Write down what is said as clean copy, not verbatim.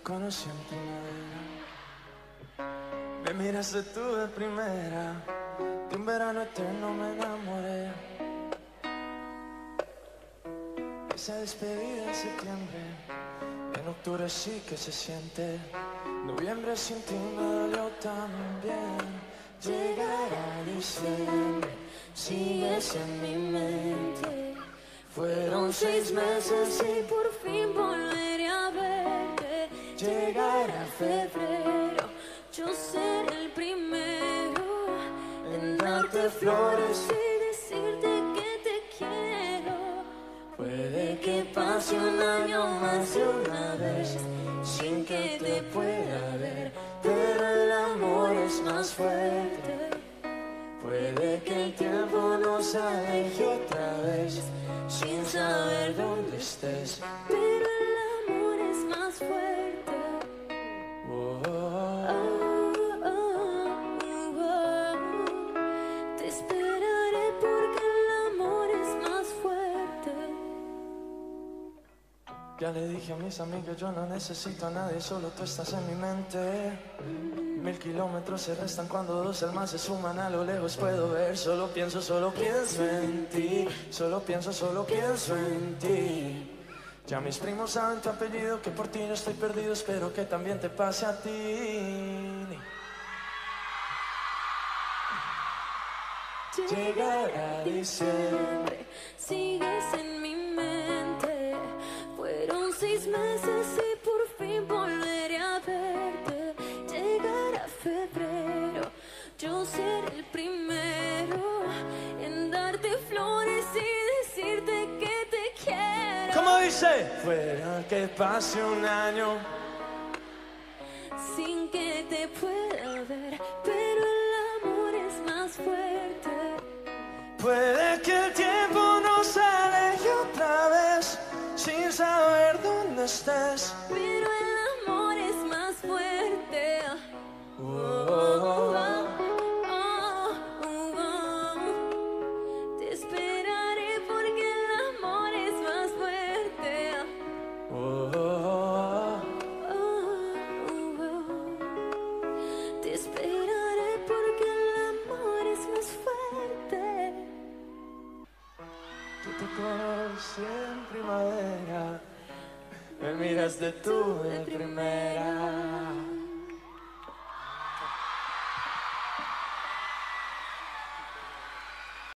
conocí en primavera. Me miraste tú de primera. De un verano eterno me enamoré. Esa despedida en septiembre. En octubre sí que se siente. Noviembre sin ti me dolió también. Llegará diciembre, sigues en mi mente. Fueron 6 meses y por fin volveré a verte. Llegará febrero, yo seré el primero en darte flores y decirte que te quiero. Puede que pase un año más de una vez sin que te pueda ver, pero el amor es más fuerte. Puede que el tiempo nos aleje otra vez sin saber dónde estés, pero el amor es más fuerte. Oh, oh, oh, oh, oh. Te esperaré porque el amor es más fuerte. Ya le dije a mis amigos, yo no necesito a nadie, solo tú estás en mi mente. 1000 kilómetros se restan cuando dos almas se suman, a lo lejos puedo ver. Solo pienso en ti, solo pienso en ti. Ya mis primos saben tu apellido, que por ti no estoy perdido, espero que también te pase a ti. Llegará diciembre, sigues en mi mente. Fueron 6 meses y por fin volveré a verte. Llegará febrero, yo seré el primero en darte flores y decirte que te quiero. ¿cómo dice? Fuera que pase un año sin que te pueda ver, pero el amor es más fuerte. puede que el tiempo nos aleje otra vez sin saber dónde estés, Pero el amor es más fuerte. oh, oh, Te esperaré porque el amor es más fuerte. oh, oh, Te esperaré porque el amor es más fuerte. yo te conocí en primavera, me miraste tú de primera.